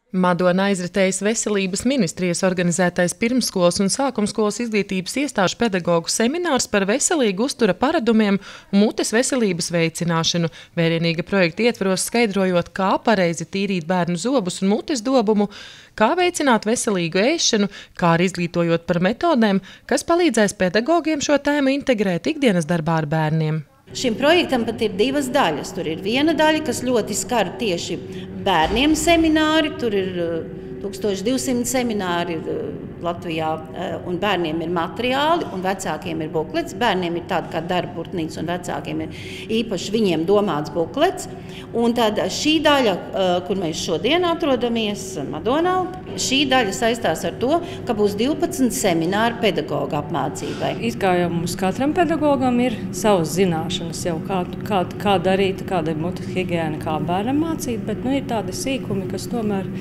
Madona aizritējis Veselības ministrijas organizētais pirmsskolas un sākumskolas izglītības iestāžu pedagogu seminārs par veselīgu uztura paradumiem un mutes veselības veicināšanu, vērienīga projekta ietvaros skaidrojot, kā pareizi tīrīt bērnu zobus un mutes dobumu, kā veicināt veselīgu ēšanu, kā arī izglītojot par metodēm, kas palīdzēs pedagogiem šo tēmu integrēt ikdienas darbā ar bērniem. Šim projektam pat ir divas daļas. Tur ir viena daļa, kas ļoti skar tieši bērniem semināri. Tur ir 1200 semināri Latvijā, un bērniem ir materiāli, un vecākiem ir buklets. Bērniem ir tāda kā darba burtnīca, un vecākiem ir īpaši viņiem domāts buklets. Un tad šī daļa, kur mēs šodien atrodamies, Madonā, šī daļa saistās ar to, ka būs 12 semināri pedagoga apmācībai. It kā jau mums katram pedagogam ir savas zināšanas, jau kā darīt, kāda ir mutes higiēna, kā bērnam mācīt, bet ir tādi sīkumi, kas tomēr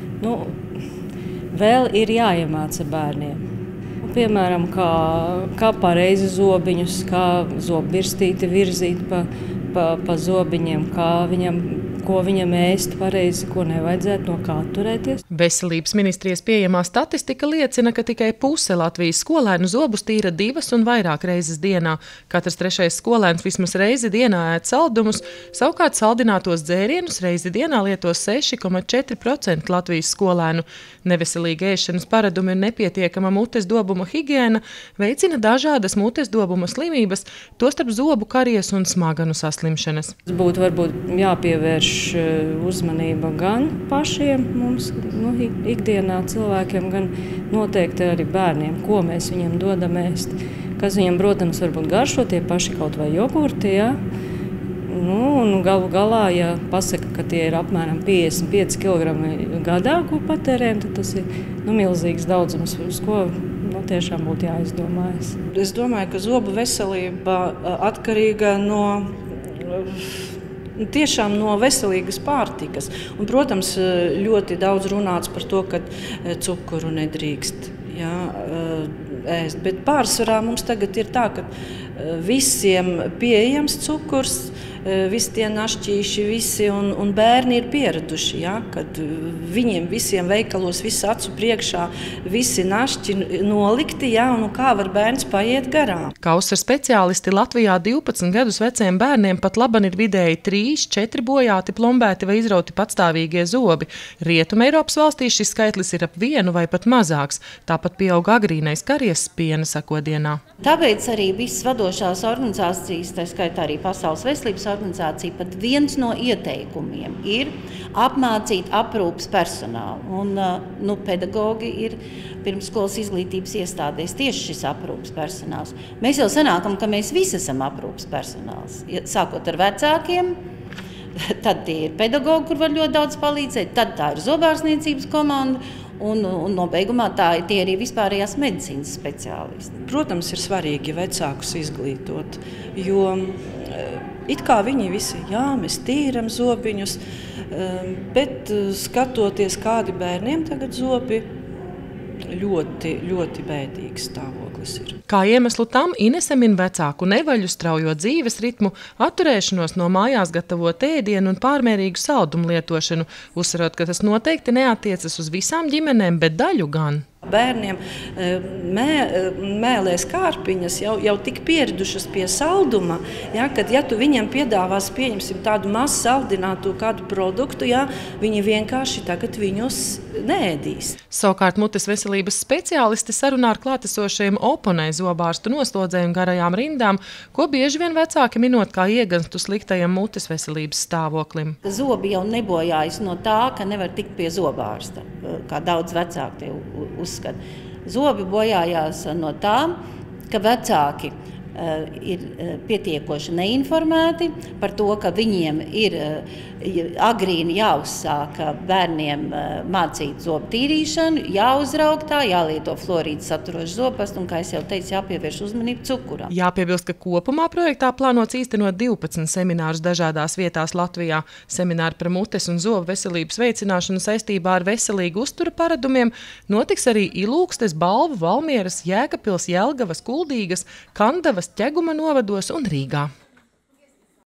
vēl ir jāiemāca bērniem. Piemēram, kā pareizi zobiņus, kā zobbirstīti virzīt pa zobiņiem, ko viņam ēst pareizi, ko nevajadzētu, no kā atturēties. Veselības ministrijas pieejamā statistika liecina, ka tikai puse Latvijas skolēnu zobus tīra 2 un vairāk reizes dienā. Katrs 3. skolēns vismaz reizi dienā ēd saldumus, savukārt saldinātos dzērienus reizi dienā lieto 6,4% Latvijas skolēnu. Neveselīga ēšanas paradumi un nepietiekama mutes dobuma higiēna veicina dažādas mutes dobuma slimības, tostarp zobu karies un smaganu saslimšanas. Būtu varbūt jāpievērš uzmanība gan pašiem mums, ikdienā cilvēkiem, gan noteikti arī bērniem, ko mēs viņiem dodam ēst. Kas viņiem, protams, varbūt garšo tie paši kaut vai jogurti, ja? Un galu galā, ja pasaka, ka tie ir apmēram 55 kg gadā, ko patērējam, tad tas ir milzīgs daudzums, uz ko tiešām būtu jāizdomājas. Es domāju, ka zobu veselība atkarīga tiešām no veselīgas pārtikas. Un, protams, ļoti daudz runāts par to, ka cukuru nedrīkst ēst. Bet pārsvarā mums tagad ir tā, ka visiem pieejams cukurs, visi tie našķīši, un bērni ir pieraduši, kad viņiem visiem veikalos, visi acu priekšā, visi našķi nolikti, un kā var bērns paiet garām. Kausara speciālisti Latvijā 12 gadus veciem bērniem pat laban ir vidēji 3–4 bojāti, plombēti vai izrauti patstāvīgie zobi. Rietumē Eiropas valstīs šis skaitlis ir ap 1 vai pat mazāks. Tāpat pieaug agrīnais karies piena sakodienā. Tāpēc arī visas vadošās organizācijas, tā skaitā arī Pasaules veselības organizācija, pat viens no ieteikumiem ir apmācīt aprūpes personālu. Un, pedagogi ir pirmsskolas izglītības iestādēs tieši šis aprūpes personāls. Mēs jau sanākam, ka mēs visi esam aprūpes personāls. Sākot ar vecākiem, tad tie ir pedagogi, kur var ļoti daudz palīdzēt, tad tā ir zobārstniecības komanda, un nobeigumā tie arī vispārējās medicīnas speciālisti. Protams, ir svarīgi vecākus izglītot, jo it kā viņi visi, mēs tīram zobiņus, bet skatoties, kādi bērniem tagad zobi, ļoti, ļoti bēdīgs stāvoklis ir. Kā iemeslu tam Inese min vecāku nevaļu, straujo dzīves ritmu, atturēšanos no mājās gatavot ēdienu un pārmērīgu saldumu lietošanu, uzsverot, ka tas noteikti neatiecas uz visām ģimenēm, bet daļu gan. Bērniem mēlēs kārpiņas jau tik pieradušas pie salduma, kad tu viņiem piedāvās, pieņemsim tādu mazu saldinātu kādu produktu, viņi vienkārši tagad viņus neēdīs. Savukārt mutes veselības speciālisti sarunā ar klātesošajiem oponē zobārstu noslodzēm garajām rindām, ko bieži vien vecāki minot kā ieganstu sliktajam mutes veselības stāvoklim. Zobi jau nebojājas no tā, ka nevar tikt pie zobārsta, kā daudz vecāki tie uzskata. Zobi bojājās no tā, ka vecāki ir pietiekoši neinformēti par to, ka viņiem ir agrīni jāuzsāk bērniem mācīt zobu tīrīšanu, jāuzraug tā, jālieto fluorīdu saturošu zobpastu un, kā es jau teicu, jāpievērš uzmanību cukuram. Jāpiebilst, ka kopumā projektā plānots īstenot 12 seminārus dažādās vietās Latvijā. Semināri par mutes un zobu veselības veicināšanu saistībā ar veselīgu uztura paradumiem notiks arī Ilūkstes, Balvu, Valmieras, Jēkabpils, Jelgavas, Kuldīgas, Kandavas, Ķeguma novados un Rīgā.